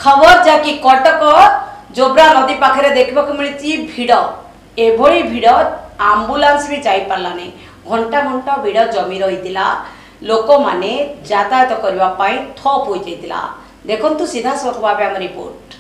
खबर जाकि कटक जोब्रा नदी पाखे देखा मिली भिड़ एभली भिड़ आंबुलांस भी जाई पारला नहीं। घंटा घंटा भिड़ जमी रही लोक माने यातायात करने ठप हो जाता। देखु सीधा सड़क भाव आम रिपोर्ट।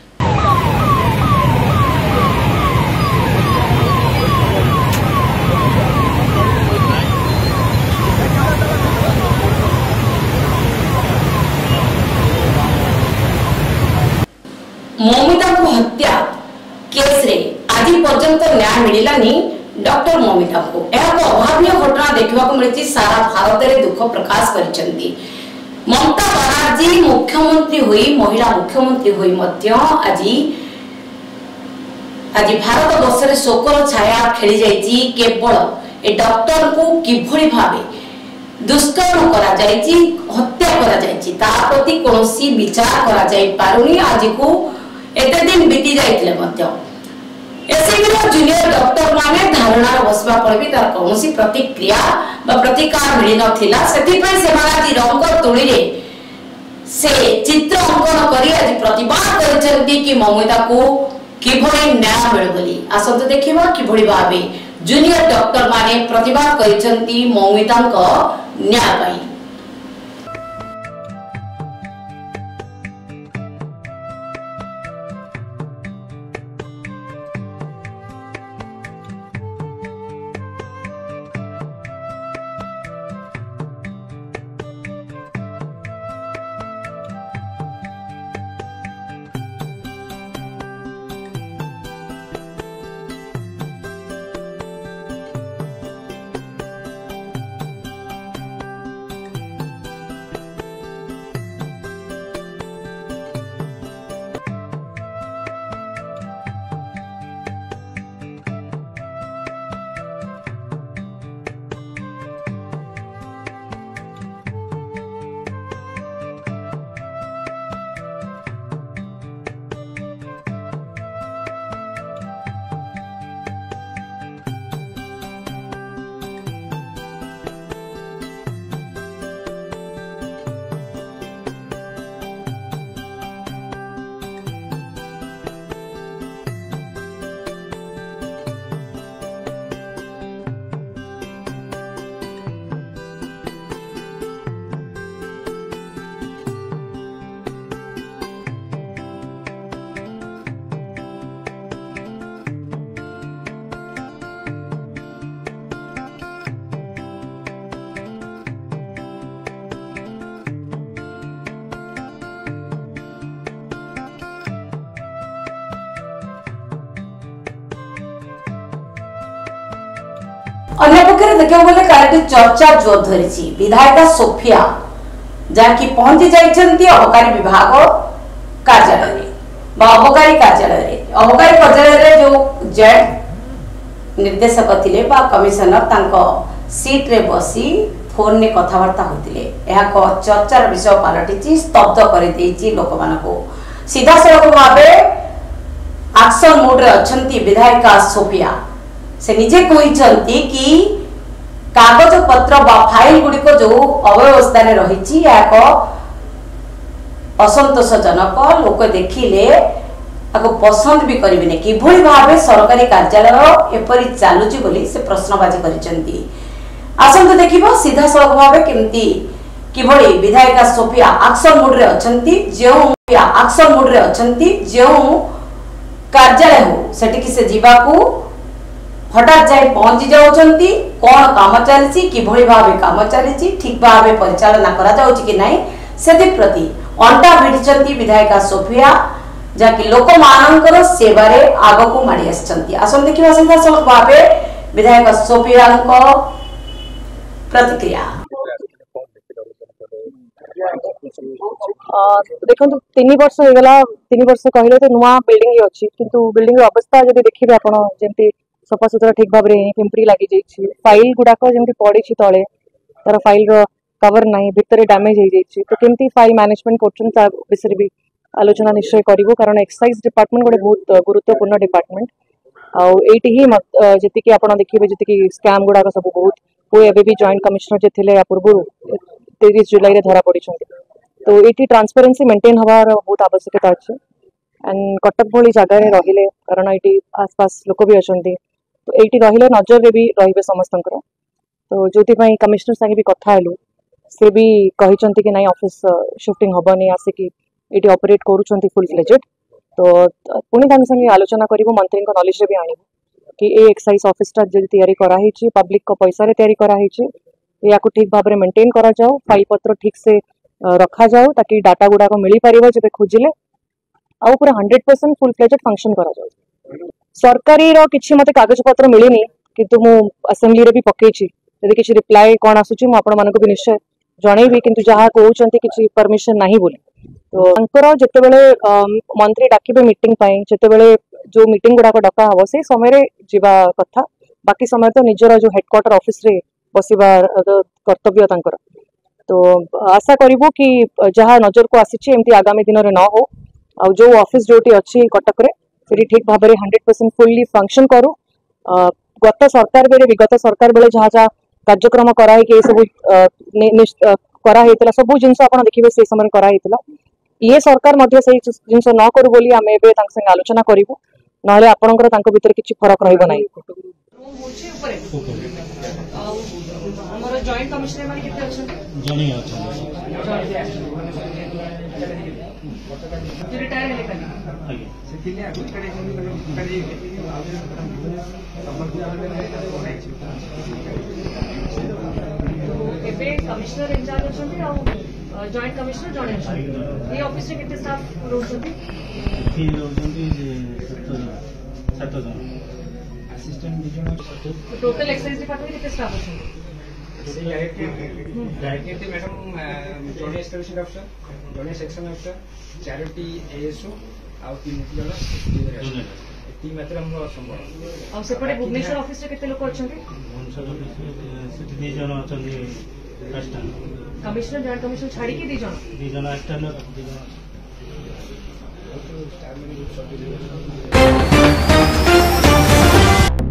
ममिता को हत्या केस रे आज पर्यंत न्याय मिलानी डॉक्टर ममिता को एक अभाव्य घटना देखा मिली। सारा भारत में दुख प्रकाश करिसेंती। ममता बनर्जी मुख्यमंत्री हुई महिला मुख्यमंत्री हुई आज भारत वर्ष में शोकर छाया खेली जाइए। केवल ए डॉक्टर को किभली भावे दुष्कर्म करा जाइए, हत्या करा जाइए, ता प्रति कोनोसी विचार करा जाई पारुनी। आज को एते दिन बीती जाइतिले जूनियर डॉक्टर माने धारणा बसवा पर भी तार कोनोसी प्रतिक्रिया बा प्रतिकार मिली नथिला। सेथिपय से आज रंग तोड़ी रे से चित्र अंकन करी आज प्रतिवाद करछंती कि ममिता को किभली न्याय मिल बोली। आसंत देखिबा किभली भाबे जूनियर डॉक्टर माने प्रतिवाद करछंती ममिता को न्याय पाई। अन्य पक्षे देखा गले कार्य चर्चा जोर धरी विधायिका सोफिया जहाँकि पहुंची जाइछंती अबकारी विभाग कार्यालय अबकारी कार्यालय जो जेड निर्देशक थिले बा कमिशनर तांको सीट रे बसी फोन ने कथबार्ता होतिले। यह चर्चार विषय पलटि स्तब्ध कर लोक मानको। सीधा सड़क भावे एक्शन मोड रे अछंती विधायिका सोफिया। से निजे कहते कि कागज पत्र बा फाइल गुड़िक जो अव्यवस्था रही एक असंतोषजनक लोक देखिले पसंद भी करेंगे कि भाव सरकारी कार्यालय एपरी चलुची बोली से प्रश्नबाजी करिसेंती। आसंत देखिबा सीधा सड़क भाव केमती किभली विधायिका सोफिया एक्शन मोड रे अछंती। एक्शन मोड रे अछंती जो कार्यालय हो सेटिकी से जीवाकू हठात जाए पहुंची जाउछंती। कौन काम चलछि किभली भावे काम चलछि ठीक भावे परिचालना करा जाउछि कि नहीं सेति प्रति अंटा भिडिछंती विधायिका सोफिया जाकि लोक मानकर सेवारे आग को माड़ी आछंती। आसन देखिबा सीधा सड़क भावे विधायिका सोफिया को प्रतिक्रिया। देखो 3 वर्ष हो गला। 3 वर्ष कहले तो नुआ बिल्डिंग ही अछि किंतु बिल्डिंग अवस्था जदि देखिबे आपण जेंति सफा सुतरा ठीक भाव में पिंपरी लगी जाइए। फाइल गुड़ाक जमी पड़ी तले तार फाइल कवर ना भितर डैमेज हो जाइए। तो केमती फाइल मैनेजमेंट कर विषय भी आलोचना निश्चय करूँ कारण एक्साइज डिपार्टमेंट गोटे बहुत गुरुत्वपूर्ण डिपार्टमेंट। आईटी ही जी आप देखिए जी स्कैम गुड़ाक सब बहुत वो एवं भी जॉइंट कमिश्नर जो थे या पूर्व 23 जुलाई धरा पड़ी। तो ये ट्रांसपेरेन्सी मेंटेन हवार बहुत आवश्यकता अच्छे। एंड कटक भली जगार रहिले कारण ये आसपास लोक भी अच्छा तो ये रहिले नजर भी रे समस्त तो जो कमिशनर संगे भी कथा हेलु से भी कहते कि नाई ऑफिस शिफ्टिंग हेनी आसिक ये ऑपरेट करुँच फुल फ्लेजेड तो पुणी संगे आलोचना करूँ मंत्री नॉलेज भी आणबू कि ए एक्साइज ऑफिसटा जब या पब्लिक पैसा या या ठीक भाव में मेंटेन करा जाओ फाइल पत्र ठीक से रखा जाओ ताकि डाटा गुड़ाक मिल पार जब खोजिले आउ पूरा 100% फुल फ्लेजेड फंक्शन करा जाओ सरकारी किसी मत कागज पत्र मिलनी किंतु मु असेंबली रे भी पकईची यदि किसी रिप्लाई कौन आसूची मु आपण मानक भी निश्चय जनईबी किंतु जहाँ कहते किसी परमिशन नहीं बोली तो जितेबले मंत्री डाकिबे मीटिंग जितेबले जो मीटिंग गुड़ाक डका हम से समय जीवा कथा बाकी समय तो निजर जो हेडक्वार्टर ऑफिस रे बसवा कर्तव्य तांकर तो आशा करूँ कि जहाँ नजर को आसी एमती आगामी दिन में न हो आ जो ऑफिस जोटी अच्छी कटक रे ठीक भाव में 100% फुल्ली फंक्शन करू गत सरकार बेले विगत सरकार बेले जहाँ जहाँ कार्यक्रम कराई सब कराई सब जिनस आप देखिए से समय कराई ये सरकार जिनस न करू बोली आम एवं आलोचना करूँ ना आपंकर भितर किसी फरक रही जॉइंट कमिश्नर माने कितने अछन जणी अछन रिटायर हेले कनी आगे सेतिले आगु करे करी तो एबे कमिश्नर इंचार्ज अछन आ जॉइंट कमिश्नर जणे अछन ये ऑफिस रे कितने स्टाफ रहउछन थी रहउछन 7 जन असिस्टेंट डिजन टोटल एक्साइज डिपार्टमेंट कितने स्टाफ अछन डायरेक्टली मैडम जड़े एस्टाब्लिशिंग अफसर जड़े सेक्शन अफसर 4टी एएसओ आ 3 जन टीम मात्र हम संबल आ सेपटे भुवनेश्वर ऑफिस रे केते लोक अछंती भुवनेश्वर ऑफिस से 2 जन अछंती असिस्टेंट कमिश्नर जॉइंट कमिश्नर छाड़ी के 2 जन असिस्टेंट 2 जन